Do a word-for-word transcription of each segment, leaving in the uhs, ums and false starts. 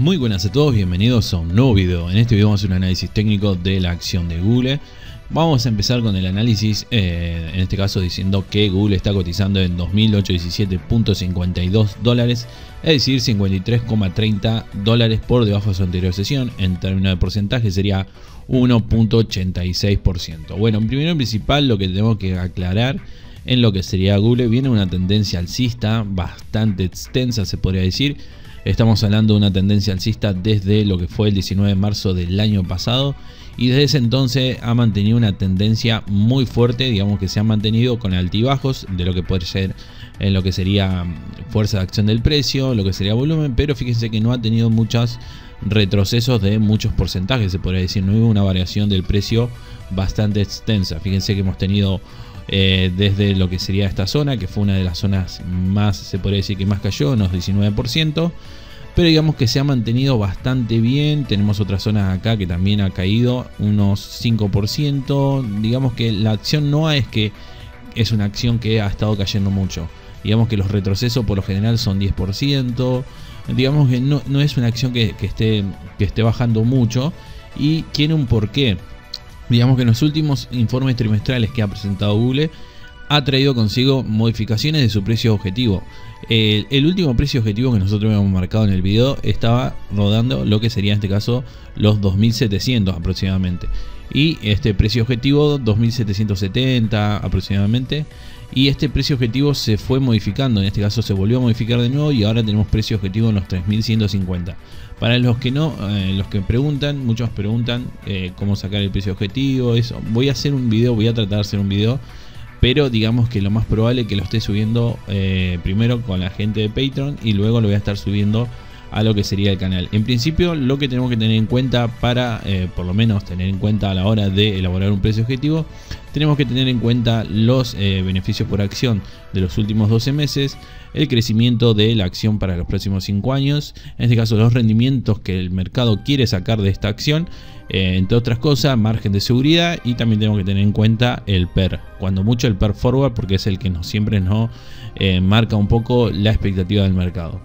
Muy buenas a todos, bienvenidos a un nuevo video. En este video vamos a hacer un análisis técnico de la acción de Google. Vamos a empezar con el análisis, eh, en este caso diciendo que Google está cotizando en dos mil ochocientos diecisiete punto cincuenta y dos dólares, es decir, cincuenta y tres coma treinta dólares por debajo de su anterior sesión. En términos de porcentaje sería uno punto ochenta y seis por ciento. Bueno, en primero y principal lo que tenemos que aclarar en lo que sería Google, viene una tendencia alcista bastante extensa, se podría decir. Estamos hablando de una tendencia alcista desde lo que fue el diecinueve de marzo del año pasado, y desde ese entonces ha mantenido una tendencia muy fuerte, digamos que se ha mantenido con altibajos de lo que puede ser en lo que sería fuerza de acción del precio, lo que sería volumen, pero fíjense que no ha tenido muchos retrocesos de muchos porcentajes, se podría decir. No hubo una variación del precio bastante extensa. Fíjense que hemos tenido Eh, desde lo que sería esta zona, que fue una de las zonas más, se podría decir que más cayó, unos diecinueve por ciento, pero digamos que se ha mantenido bastante bien. Tenemos otras zonas acá que también ha caído unos cinco por ciento. Digamos que la acción no es que es una acción que ha estado cayendo mucho, digamos que los retrocesos por lo general son diez por ciento. Digamos que no, no es una acción que, que, esté, que esté bajando mucho, y tiene un porqué. Digamos que en los últimos informes trimestrales que ha presentado Google ha traído consigo modificaciones de su precio objetivo. El, el último precio objetivo que nosotros habíamos marcado en el video estaba rodando lo que sería en este caso los dos mil setecientos aproximadamente. Y este precio objetivo dos mil setecientos setenta aproximadamente. Y este precio objetivo se fue modificando, en este caso se volvió a modificar de nuevo, y ahora tenemos precio objetivo en los tres mil ciento cincuenta. Para los que no, eh, los que preguntan, muchos preguntan eh, cómo sacar el precio objetivo, eso. Voy a hacer un video, voy a tratar de hacer un video, pero digamos que lo más probable es que lo esté subiendo eh, primero con la gente de Patreon, y luego lo voy a estar subiendo a lo que sería el canal. En principio, lo que tenemos que tener en cuenta para, eh, por lo menos tener en cuenta a la hora de elaborar un precio objetivo, tenemos que tener en cuenta los eh, beneficios por acción de los últimos doce meses, el crecimiento de la acción para los próximos cinco años, en este caso los rendimientos que el mercado quiere sacar de esta acción, eh, entre otras cosas, margen de seguridad, y también tenemos que tener en cuenta el P E R, cuando mucho el P E R forward, porque es el que nos, siempre nos eh, marca un poco la expectativa del mercado.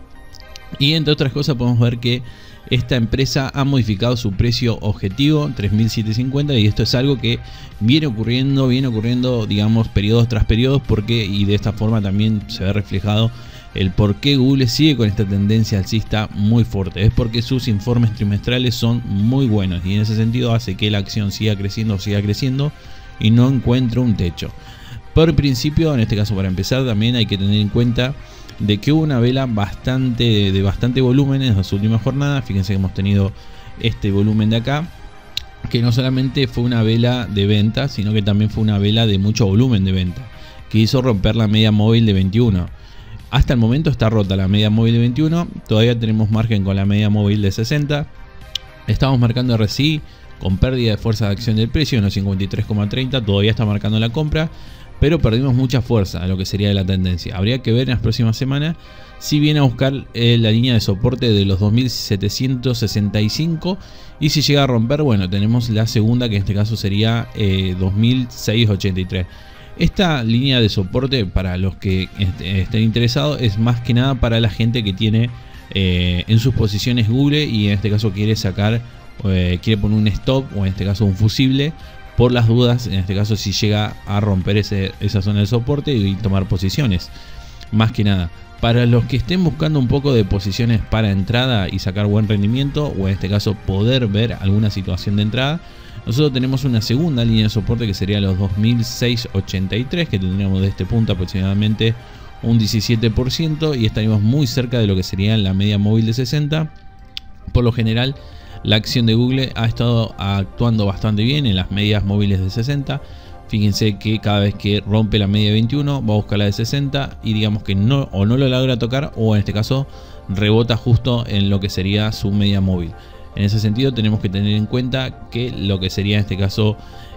Y entre otras cosas podemos ver que esta empresa ha modificado su precio objetivo tres mil setecientos cincuenta, y esto es algo que viene ocurriendo, viene ocurriendo digamos periodos tras periodos, porque y de esta forma también se ve reflejado el por qué Google sigue con esta tendencia alcista muy fuerte. Es porque sus informes trimestrales son muy buenos, y en ese sentido hace que la acción siga creciendo, siga creciendo y no encuentre un techo. Por principio, en este caso para empezar, también hay que tener en cuenta de que hubo una vela bastante de bastante volumen en las últimas jornadas. Fíjense que hemos tenido este volumen de acá, que no solamente fue una vela de venta, sino que también fue una vela de mucho volumen de venta, que hizo romper la media móvil de veintiuno. Hasta el momento está rota la media móvil de veintiuno, todavía tenemos margen con la media móvil de sesenta. Estamos marcando R S I con pérdida de fuerza de acción del precio en los cincuenta y tres coma treinta, todavía está marcando la compra, pero perdimos mucha fuerza a lo que sería la tendencia. Habría que ver en las próximas semanas si viene a buscar eh, la línea de soporte de los dos mil setecientos sesenta y cinco, y si llega a romper, bueno, tenemos la segunda, que en este caso sería eh, dos mil seiscientos ochenta y tres. Esta línea de soporte, para los que est estén interesados, es más que nada para la gente que tiene eh, en sus posiciones Google, y en este caso quiere sacar, eh, quiere poner un stop, o en este caso un fusible, por las dudas, en este caso si llega a romper ese, esa zona de soporte, y tomar posiciones. Más que nada, para los que estén buscando un poco de posiciones para entrada y sacar buen rendimiento, o en este caso poder ver alguna situación de entrada, nosotros tenemos una segunda línea de soporte que sería los dos mil seiscientos ochenta y tres, que tendríamos de este punto aproximadamente un diecisiete por ciento, y estaríamos muy cerca de lo que sería la media móvil de sesenta. Por lo general, la acción de Google ha estado actuando bastante bien en las medias móviles de sesenta. Fíjense que cada vez que rompe la media de veintiuno va a buscar la de sesenta, y digamos que no, o no lo logra tocar, o en este caso rebota justo en lo que sería su media móvil. En ese sentido tenemos que tener en cuenta que lo que sería en este caso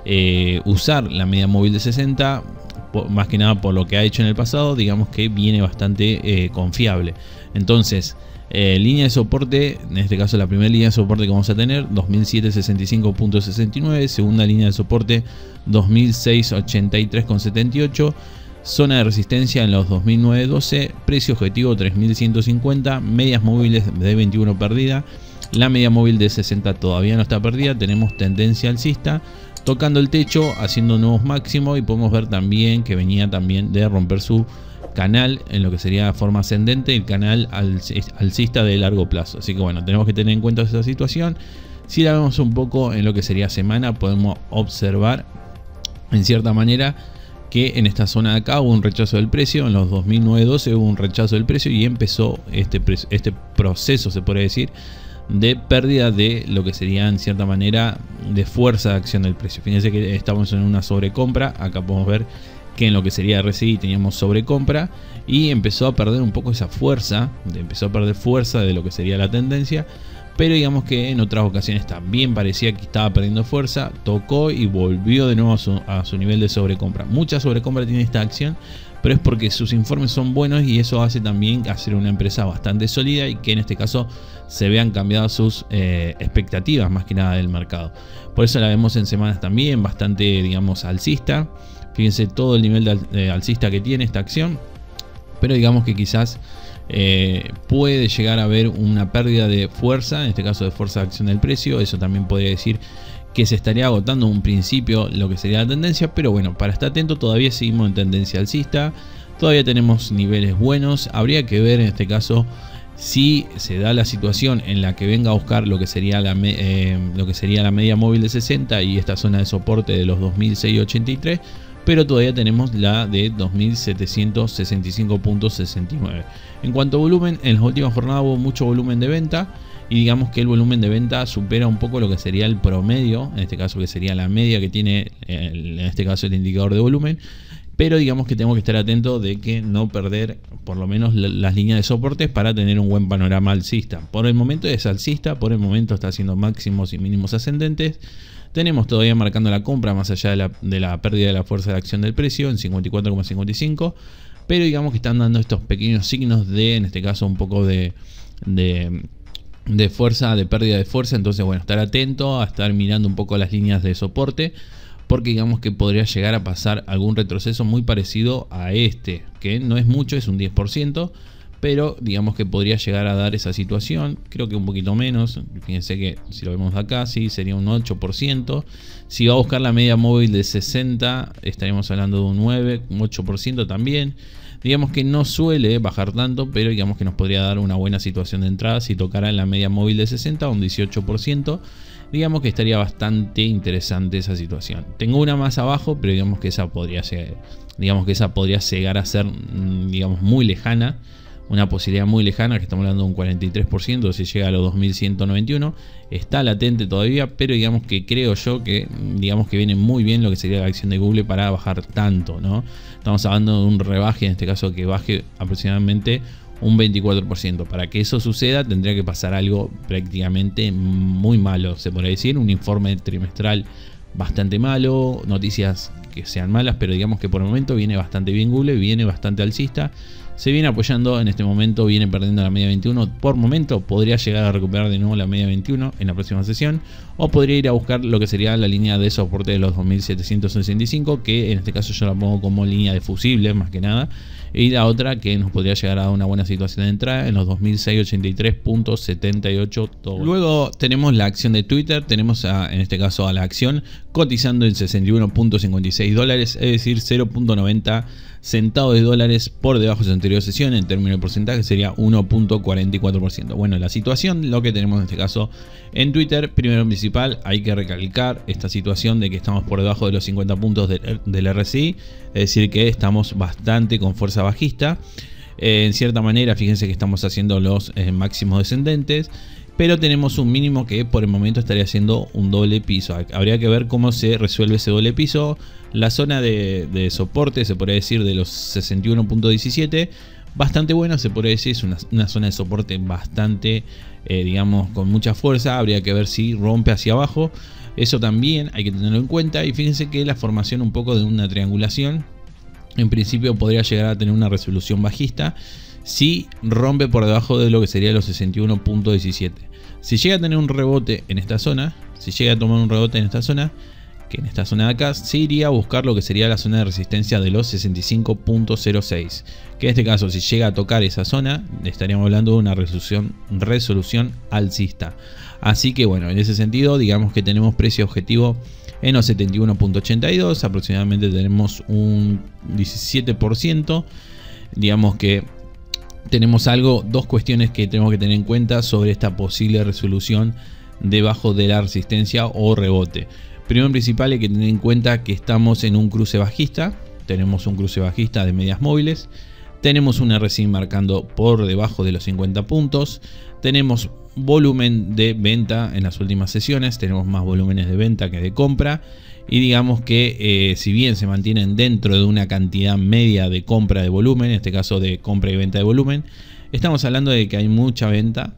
eh, usar la media móvil de sesenta, por, más que nada por lo que ha hecho en el pasado, digamos que viene bastante eh, confiable. Entonces, Eh, línea de soporte, en este caso la primera línea de soporte que vamos a tener, dos mil setecientos sesenta y cinco punto sesenta y nueve, segunda línea de soporte dos mil seiscientos ochenta y tres punto setenta y ocho, zona de resistencia en los dos mil novecientos doce, precio objetivo tres mil ciento cincuenta, medias móviles de veintiuno perdida, La media móvil de sesenta todavía no está perdida, tenemos tendencia alcista, tocando el techo, haciendo nuevos máximos, y podemos ver también que venía también de romper su canal en lo que sería forma ascendente, el canal alcista de largo plazo. Así que bueno, tenemos que tener en cuenta esta situación. Si la vemos un poco en lo que sería semana, podemos observar en cierta manera que en esta zona de acá hubo un rechazo del precio. En los dos mil nueve doce hubo un rechazo del precio y empezó este, este proceso, se puede decir, de pérdida de lo que sería en cierta manera de fuerza de acción del precio. Fíjense que estamos en una sobrecompra. Acá podemos ver que en lo que sería R S I teníamos sobrecompra y empezó a perder un poco esa fuerza, empezó a perder fuerza de lo que sería la tendencia. Pero digamos que en otras ocasiones también parecía que estaba perdiendo fuerza, tocó y volvió de nuevo a su, a su nivel de sobrecompra. Mucha sobrecompra tiene esta acción, pero es porque sus informes son buenos y eso hace también hacer una empresa bastante sólida y que en este caso se vean cambiadas sus eh, expectativas más que nada del mercado. Por eso la vemos en semanas también bastante, digamos, alcista. Fíjense todo el nivel de, al, de alcista que tiene esta acción, pero digamos que quizás Eh, puede llegar a haber una pérdida de fuerza, en este caso de fuerza de acción del precio. Eso también podría decir que se estaría agotando en un principio lo que sería la tendencia, pero bueno, para estar atento, todavía seguimos en tendencia alcista, todavía tenemos niveles buenos. Habría que ver en este caso si se da la situación en la que venga a buscar lo que sería la, eh, lo que sería la media móvil de sesenta y esta zona de soporte de los dos mil seiscientos ochenta y tres, pero todavía tenemos la de dos mil setecientos sesenta y cinco punto sesenta y nueve. En cuanto a volumen, en las últimas jornadas hubo mucho volumen de venta y digamos que el volumen de venta supera un poco lo que sería el promedio, en este caso que sería la media que tiene el, en este caso el indicador de volumen, pero digamos que tenemos que estar atentos de que no perder por lo menos las líneas de soportes para tener un buen panorama alcista. Por el momento es alcista, por el momento está haciendo máximos y mínimos ascendentes. Tenemos todavía marcando la compra más allá de la, de la pérdida de la fuerza de acción del precio en cincuenta y cuatro coma cincuenta y cinco. Pero digamos que están dando estos pequeños signos de, en este caso, un poco de, de, de fuerza, de pérdida de fuerza. Entonces, bueno, estar atento a estar mirando un poco las líneas de soporte, porque digamos que podría llegar a pasar algún retroceso muy parecido a este, que no es mucho, es un diez por ciento. Pero digamos que podría llegar a dar esa situación, creo que un poquito menos. Fíjense que si lo vemos acá, sí, sería un ocho por ciento. Si va a buscar la media móvil de sesenta, estaríamos hablando de un nueve, un ocho por ciento también. Digamos que no suele bajar tanto, pero digamos que nos podría dar una buena situación de entrada si tocara en la media móvil de sesenta, un dieciocho por ciento. Digamos que estaría bastante interesante esa situación. Tengo una más abajo, pero digamos que esa podría ser, digamos que esa podría llegar a ser, digamos, muy lejana. Una posibilidad muy lejana, que estamos hablando de un cuarenta y tres por ciento si llega a los dos mil ciento noventa y uno. Está latente todavía, pero digamos que creo yo que digamos que viene muy bien lo que sería la acción de Google para bajar tanto, ¿no? Estamos hablando de un rebaje, en este caso que baje aproximadamente un veinticuatro por ciento. Para que eso suceda tendría que pasar algo prácticamente muy malo, se podría decir, un informe trimestral bastante malo, noticias que sean malas, pero digamos que por el momento viene bastante bien Google, viene bastante alcista. Se viene apoyando en este momento, viene perdiendo la media veintiuno. Por momento podría llegar a recuperar de nuevo la media veintiuno en la próxima sesión. O podría ir a buscar lo que sería la línea de soporte de los dos mil setecientos sesenta y cinco. Que en este caso yo la pongo como línea de fusibles más que nada. Y la otra que nos podría llegar a dar una buena situación de entrada en los dos mil seiscientos ochenta y tres punto setenta y ocho. Luego tenemos la acción de Twitter. Tenemos a, en este caso a la acción cotizando en sesenta y uno punto cincuenta y seis dólares. Es decir, cero punto noventa centavos de dólares por debajo de su anterior sesión. En términos de porcentaje sería uno punto cuarenta y cuatro por ciento. Bueno, la situación, lo que tenemos en este caso en Twitter, primero en principal hay que recalcar esta situación de que estamos por debajo de los cincuenta puntos del, del R S I, es decir que estamos bastante con fuerza bajista. Eh, en cierta manera, fíjense que estamos haciendo los eh, máximos descendentes, pero tenemos un mínimo que por el momento estaría haciendo un doble piso. Habría que ver cómo se resuelve ese doble piso. La zona de, de soporte, se podría decir, de los sesenta y uno punto diecisiete, bastante buena, se podría decir, es una, una zona de soporte bastante, eh, digamos, con mucha fuerza. Habría que ver si rompe hacia abajo. Eso también hay que tenerlo en cuenta. Y fíjense que la formación un poco de una triangulación, en principio podría llegar a tener una resolución bajista si rompe por debajo de lo que sería los sesenta y uno punto diecisiete. Si llega a tener un rebote en esta zona, si llega a tomar un rebote en esta zona, que en esta zona de acá se iría a buscar lo que sería la zona de resistencia de los sesenta y cinco punto cero seis, que en este caso, si llega a tocar esa zona, estaríamos hablando de una resolución, resolución alcista. Así que bueno, en ese sentido, digamos que tenemos precio objetivo en los setenta y uno punto ochenta y dos, aproximadamente tenemos un diecisiete por ciento. Digamos que tenemos algo, dos cuestiones que tenemos que tener en cuenta sobre esta posible resolución debajo de la resistencia o rebote. Primero en principal hay que tener en cuenta que estamos en un cruce bajista, tenemos un cruce bajista de medias móviles, tenemos un R S I marcando por debajo de los cincuenta puntos, tenemos volumen de venta en las últimas sesiones, tenemos más volúmenes de venta que de compra, y digamos que eh, si bien se mantienen dentro de una cantidad media de compra de volumen, en este caso de compra y venta de volumen, estamos hablando de que hay mucha venta,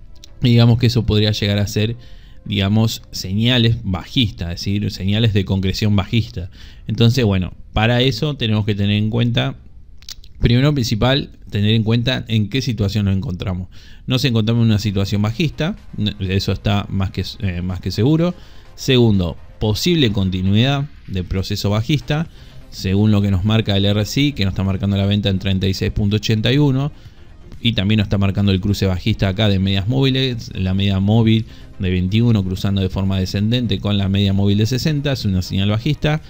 y digamos que eso podría llegar a ser, digamos, señales bajistas, es decir, señales de concreción bajista. Entonces, bueno, para eso tenemos que tener en cuenta, primero principal, tener en cuenta en qué situación nos encontramos. Nos encontramos en una situación bajista, eso está más que, eh, más que seguro. Segundo, posible continuidad de proceso bajista, según lo que nos marca el R S I, que nos está marcando la venta en treinta y seis punto ochenta y uno. Y también nos está marcando el cruce bajista acá de medias móviles, la media móvil de veintiuno cruzando de forma descendente con la media móvil de sesenta, es una señal bajista.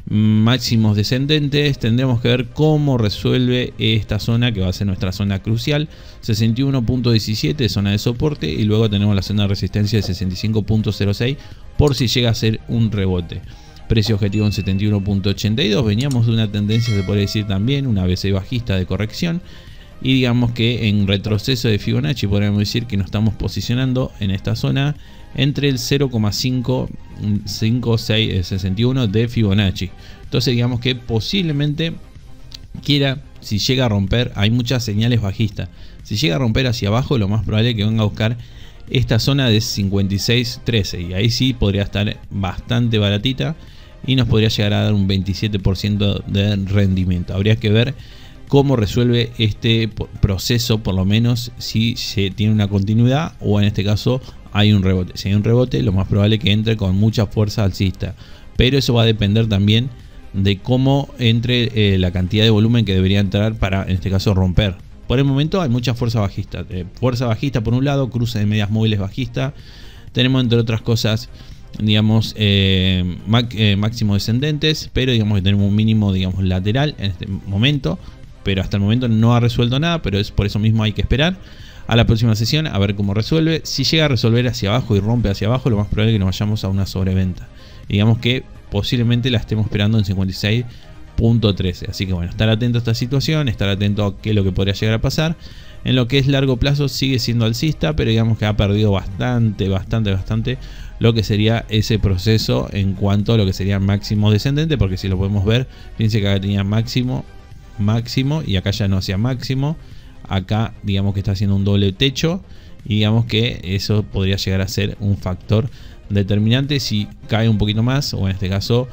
Máximos descendentes, tendremos que ver cómo resuelve esta zona que va a ser nuestra zona crucial, sesenta y uno punto diecisiete, zona de soporte, y luego tenemos la zona de resistencia de sesenta y cinco punto cero seis por si llega a ser un rebote. Precio objetivo en setenta y uno punto ochenta y dos, veníamos de una tendencia, se puede decir también, una B C bajista de corrección. Y digamos que en retroceso de Fibonacci podríamos decir que nos estamos posicionando en esta zona entre el cero coma cinco cinco seis sesenta y uno de Fibonacci. Entonces digamos que posiblemente quiera, si llega a romper, hay muchas señales bajistas. Si llega a romper hacia abajo, lo más probable es que venga a buscar esta zona de cincuenta y seis trece. Y ahí sí podría estar bastante baratita y nos podría llegar a dar un veintisiete por ciento de rendimiento. Habría que ver cómo resuelve este proceso, por lo menos si se tiene una continuidad o en este caso hay un rebote. Si hay un rebote, lo más probable es que entre con mucha fuerza alcista, pero eso va a depender también de cómo entre eh, la cantidad de volumen que debería entrar para, en este caso, romper. Por el momento hay mucha fuerza bajista, eh, fuerza bajista por un lado, cruce de medias móviles bajista, tenemos entre otras cosas, digamos, eh, eh, máximos descendentes, pero digamos que tenemos un mínimo, digamos, lateral en este momento. Pero hasta el momento no ha resuelto nada, pero es por eso mismo hay que esperar a la próxima sesión a ver cómo resuelve. Si llega a resolver hacia abajo y rompe hacia abajo, lo más probable es que nos vayamos a una sobreventa. Y digamos que posiblemente la estemos esperando en cincuenta y seis punto trece. Así que bueno, estar atento a esta situación, estar atento a qué es lo que podría llegar a pasar. En lo que es largo plazo sigue siendo alcista, pero digamos que ha perdido bastante, bastante, bastante lo que sería ese proceso en cuanto a lo que sería máximo descendente, porque si lo podemos ver, fíjense que acá tenía máximo, máximo y acá ya no hacía máximo, acá digamos que está haciendo un doble techo y digamos que eso podría llegar a ser un factor determinante si cae un poquito más o en este caso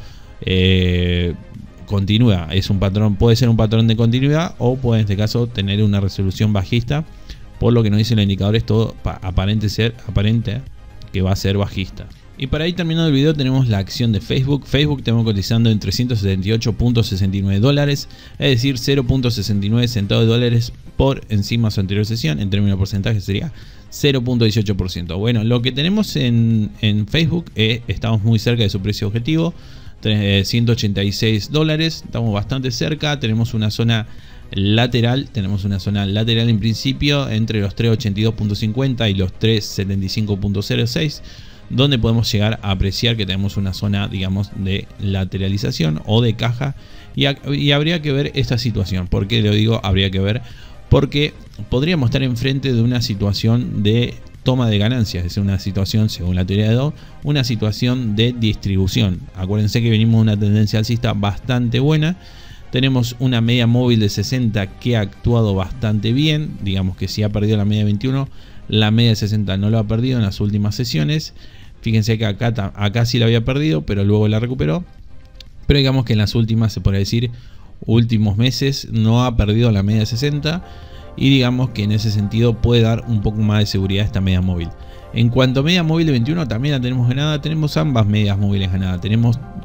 eh, continúa, es un patrón, puede ser un patrón de continuidad o puede en este caso tener una resolución bajista, por lo que nos dice el indicador es todo aparente ser aparente que va a ser bajista. Y para ir terminando el video tenemos la acción de Facebook. Facebook tenemos cotizando en trescientos setenta y ocho punto sesenta y nueve dólares, es decir, cero punto sesenta y nueve centavos de dólares por encima de su anterior sesión. En términos de porcentaje sería cero punto dieciocho por ciento. Bueno, lo que tenemos en, en Facebook, eh, estamos muy cerca de su precio objetivo, ciento ochenta y seis dólares, estamos bastante cerca. Tenemos una zona lateral, tenemos una zona lateral en principio entre los trescientos ochenta y dos punto cincuenta y los trescientos setenta y cinco punto cero seis, donde podemos llegar a apreciar que tenemos una zona, digamos, de lateralización o de caja, y, y habría que ver esta situación. ¿Por qué lo digo? Habría que ver porque podríamos estar enfrente de una situación de toma de ganancias, es una situación, según la teoría de Dow, una situación de distribución. Acuérdense que venimos de una tendencia alcista bastante buena. Tenemos una media móvil de sesenta que ha actuado bastante bien, digamos que si ha perdido la media de veintiuno, la media de sesenta no lo ha perdido en las últimas sesiones. Fíjense que acá, acá sí la había perdido, pero luego la recuperó. Pero digamos que en las últimas, se puede decir, últimos meses no ha perdido la media de sesenta. Y digamos que en ese sentido puede dar un poco más de seguridad a esta media móvil. En cuanto a media móvil de veintiuno, también la tenemos ganada. Tenemos ambas medias móviles ganadas. Tenemos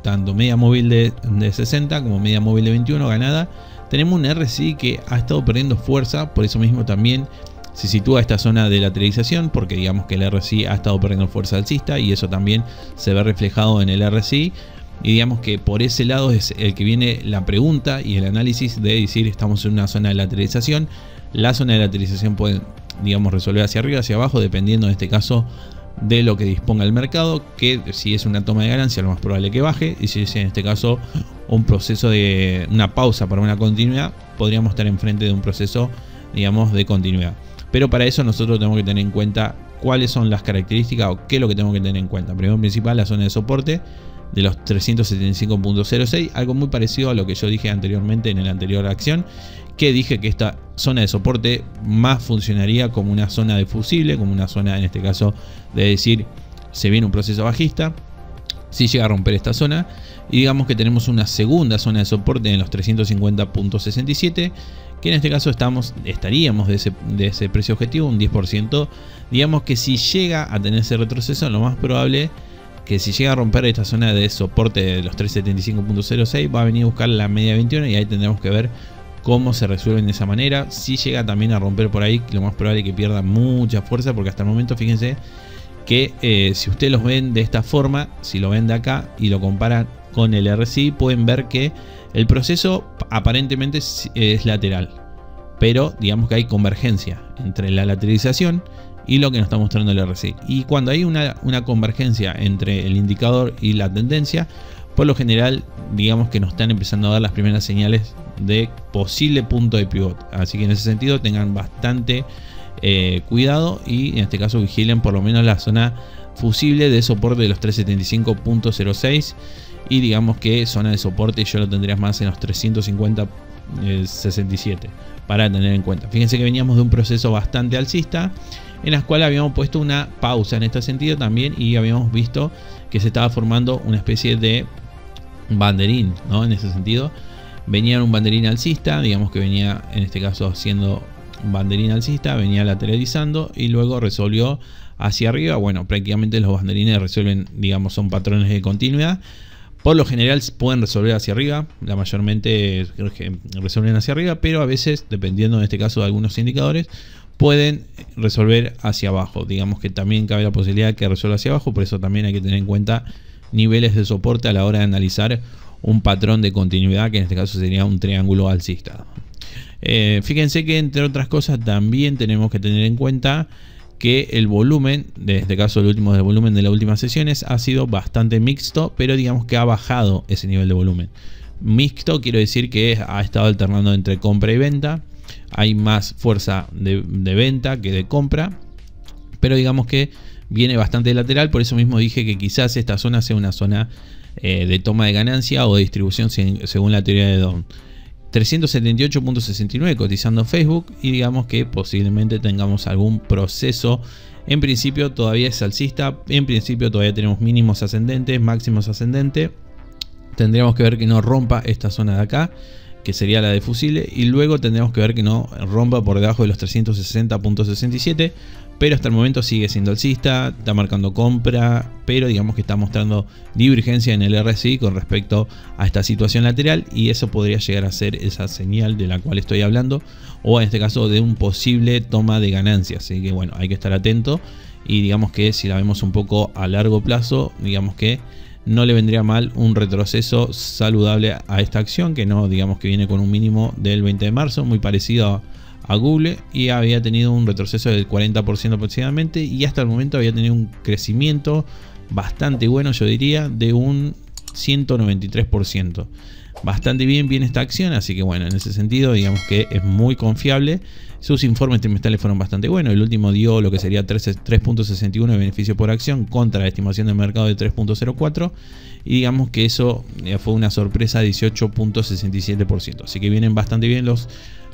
tanto media móvil de, de sesenta como media móvil de veintiuno ganada. Tenemos un R S I que ha estado perdiendo fuerza, por eso mismo también se sitúa esta zona de lateralización, porque digamos que el R S I ha estado perdiendo fuerza alcista y eso también se ve reflejado en el R S I. Y digamos que por ese lado es el que viene la pregunta y el análisis de decir estamos en una zona de lateralización. La zona de lateralización puede, digamos, resolver hacia arriba, hacia abajo, dependiendo en este caso de lo que disponga el mercado, que si es una toma de ganancia lo más probable que baje, y si es en este caso un proceso de una pausa para una continuidad, podríamos estar enfrente de un proceso, digamos, de continuidad. Pero para eso nosotros tenemos que tener en cuenta cuáles son las características o qué es lo que tenemos que tener en cuenta. Primero, principal, la zona de soporte de los trescientos setenta y cinco punto cero seis, algo muy parecido a lo que yo dije anteriormente en la anterior acción, que dije que esta zona de soporte más funcionaría como una zona de fusible, como una zona en este caso de decir se viene un proceso bajista, si llega a romper esta zona, y digamos que tenemos una segunda zona de soporte en los trescientos cincuenta punto sesenta y siete, que en este caso estamos, estaríamos de ese, de ese precio objetivo, un diez por ciento. Digamos que si llega a tener ese retroceso, lo más probable que si llega a romper esta zona de soporte de los trescientos setenta y cinco punto cero seis, va a venir a buscar la media veintiuno y ahí tendremos que ver cómo se resuelven de esa manera. Si llega también a romper por ahí, lo más probable es que pierda mucha fuerza, porque hasta el momento fíjense que eh, si ustedes los ven de esta forma, si lo ven de acá y lo comparan con el R S I, pueden ver que el proceso aparentemente es, es lateral, pero digamos que hay convergencia entre la lateralización y lo que nos está mostrando el R S I. Y cuando hay una, una convergencia entre el indicador y la tendencia, por lo general digamos que nos están empezando a dar las primeras señales de posible punto de pivot. Así que en ese sentido tengan bastante eh, cuidado y en este caso vigilen por lo menos la zona fusible de soporte de los trescientos setenta y cinco punto cero seis, y digamos que zona de soporte yo lo tendría más en los trescientos cincuenta punto sesenta y siete para tener en cuenta. Fíjense que veníamos de un proceso bastante alcista en las cuales habíamos puesto una pausa en este sentido también, y habíamos visto que se estaba formando una especie de banderín, ¿no? En ese sentido venía un banderín alcista, digamos que venía en este caso haciendo banderín alcista, venía lateralizando y luego resolvió hacia arriba. Bueno, prácticamente los banderines resuelven, digamos, son patrones de continuidad. Por lo general pueden resolver hacia arriba, la mayormente creo que resuelven hacia arriba, pero a veces, dependiendo en este caso de algunos indicadores, pueden resolver hacia abajo. Digamos que también cabe la posibilidad de que resuelva hacia abajo, por eso también hay que tener en cuenta niveles de soporte a la hora de analizar un patrón de continuidad, que en este caso sería un triángulo alcista. Eh, fíjense que entre otras cosas también tenemos que tener en cuenta que el volumen, de este caso el último del volumen de las últimas sesiones, ha sido bastante mixto, pero digamos que ha bajado ese nivel de volumen. Mixto quiero decir que ha estado alternando entre compra y venta. Hay más fuerza de, de venta que de compra, pero digamos que viene bastante lateral. Por eso mismo dije que quizás esta zona sea una zona eh, de toma de ganancia o de distribución según la teoría de Down. trescientos setenta y ocho punto sesenta y nueve cotizando Facebook, y digamos que posiblemente tengamos algún proceso. En principio todavía es alcista, en principio todavía tenemos mínimos ascendentes, máximos ascendentes. Tendríamos que ver que no rompa esta zona de acá, que sería la de fusible, y luego tendremos que ver que no rompa por debajo de los trescientos sesenta punto sesenta y siete, pero hasta el momento sigue siendo alcista, está marcando compra, pero digamos que está mostrando divergencia en el R S I con respecto a esta situación lateral, y eso podría llegar a ser esa señal de la cual estoy hablando, o en este caso de un posible toma de ganancias. Así que bueno, hay que estar atento, y digamos que si la vemos un poco a largo plazo, digamos que no le vendría mal un retroceso saludable a esta acción, que no, digamos que viene con un mínimo del veinte de marzo, muy parecido a, a Google, y había tenido un retroceso del cuarenta por ciento aproximadamente, y hasta el momento había tenido un crecimiento bastante bueno, yo diría, de un ciento noventa y tres por ciento. Bastante bien viene esta acción, así que bueno, en ese sentido digamos que es muy confiable. Sus informes trimestrales fueron bastante buenos. El último dio lo que sería tres punto sesenta y uno de beneficio por acción contra la estimación del mercado de tres punto cero cuatro, y digamos que eso fue una sorpresa, dieciocho punto sesenta y siete por ciento. Así que vienen bastante bien los,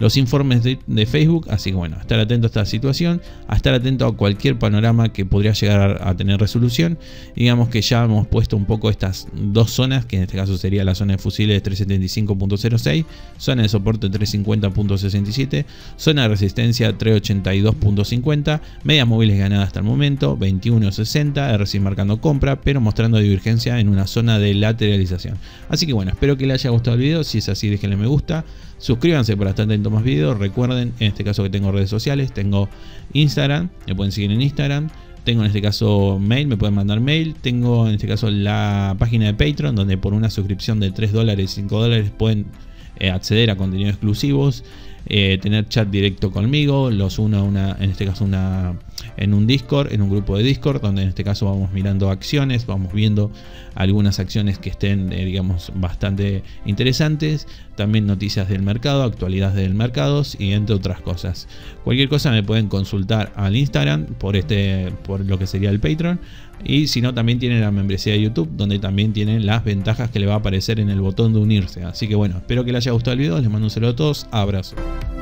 los informes de, de Facebook. Así que bueno, estar atento a esta situación, a estar atento a cualquier panorama que podría llegar a, a tener resolución. Digamos que ya hemos puesto un poco estas dos zonas, que en este caso sería la zona de fusibles trescientos setenta y cinco punto cero seis, zona de soporte trescientos cincuenta punto sesenta y siete, zona de resistencia trescientos ochenta y dos punto cincuenta, medias móviles ganadas hasta el momento veintiuno sesenta, R S I marcando compra, pero mostrando divergencia en una zona de lateralización. Así que bueno, espero que les haya gustado el video. Si es así, déjenle me gusta, suscríbanse para estar atentos a más videos. Recuerden, en este caso, que tengo redes sociales, tengo Instagram, me pueden seguir en Instagram. Tengo en este caso mail, me pueden mandar mail. Tengo en este caso la página de Patreon, donde por una suscripción de tres dólares, cinco dólares pueden eh, acceder a contenidos exclusivos, eh, tener chat directo conmigo. Los uno a una, en este caso una, en un Discord, en un grupo de Discord, donde en este caso vamos mirando acciones, vamos viendo algunas acciones que estén, eh, digamos, bastante interesantes. También noticias del mercado, actualidades del mercado y entre otras cosas. Cualquier cosa me pueden consultar al Instagram por este, por lo que sería el Patreon. Y si no, también tienen la membresía de YouTube, donde también tienen las ventajas que le va a aparecer en el botón de unirse. Así que bueno, espero que les haya gustado el video. Les mando un saludo a todos. Abrazo.